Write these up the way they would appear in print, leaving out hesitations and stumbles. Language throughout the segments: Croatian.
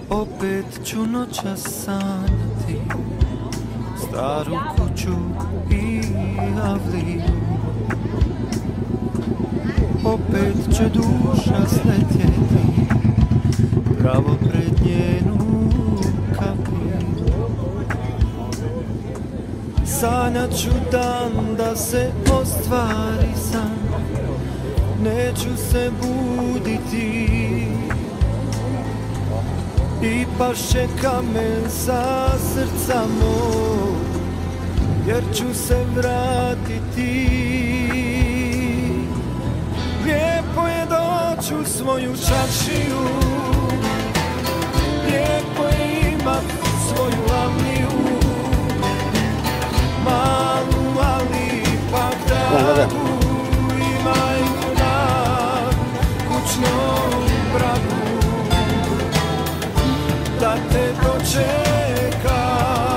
Opet ću noćas sanjati staru kuću i avliju. Opet će duša sletjeti pravo pred njenu kapiju. Sanjat ću dan da se ostvari san, neću se buditi i pašće kamen sa srca mog, jer ću se vratiti. Lijepo je doći u svoju čaršiju, lijepo je imat svoju avliju, malu ali ipak dragu, i majku na kućnom pragu da te dočeka.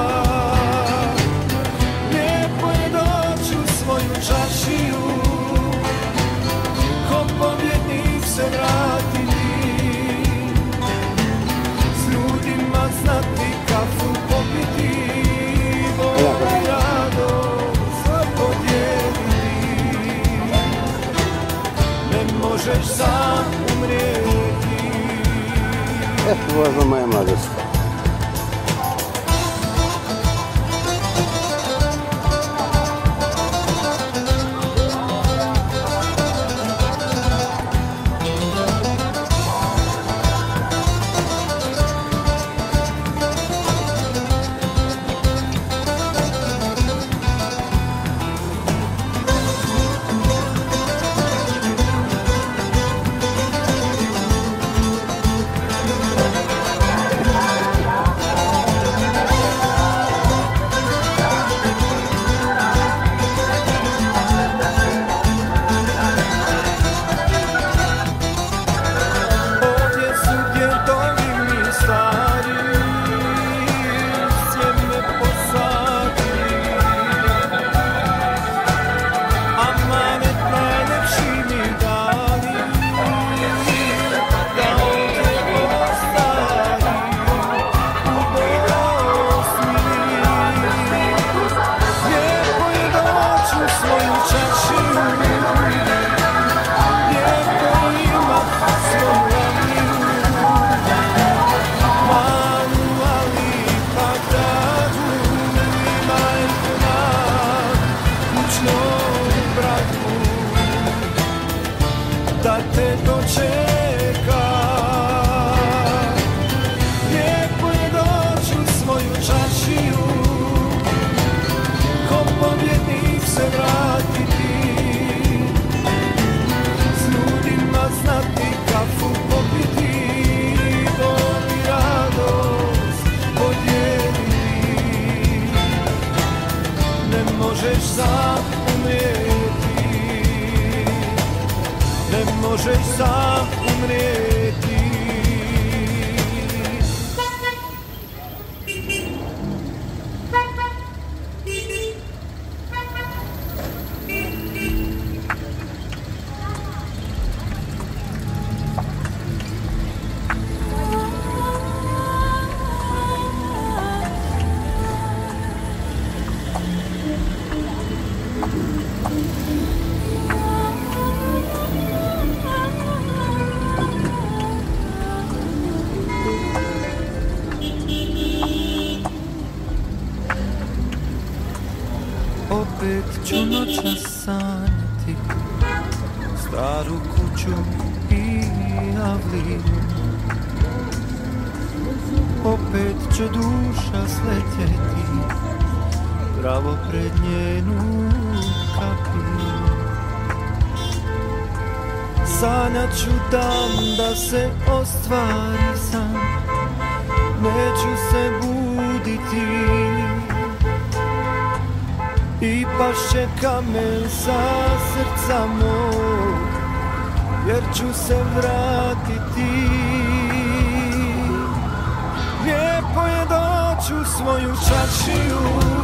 Lijepo je doći u svoju čaršiju, ko pobjednik se vratiti, s ljudima znati kafu popiti, bol i radost podijeliti. Ne možeš sam umrijeti. Важна моя младость. Da te dočeka. Lijepo je doći u svoju čaršiju, ko pobjednik se vratiti, s ljudima znati kafu popiti, bol i radost podijeliti. Ne možeš sam umrijeti, ne možeš sam umrijeti. Opet ću noćas sanjati staru kuću i avliju. Opet će duša sletjeti pravo pred njenu kapiju. Sanjat ću dan da se ostvari san, neću se buditi i pašće kamen sa srca mog, jer ću se vratiti. Lijepo je doći u svoju čaršiju,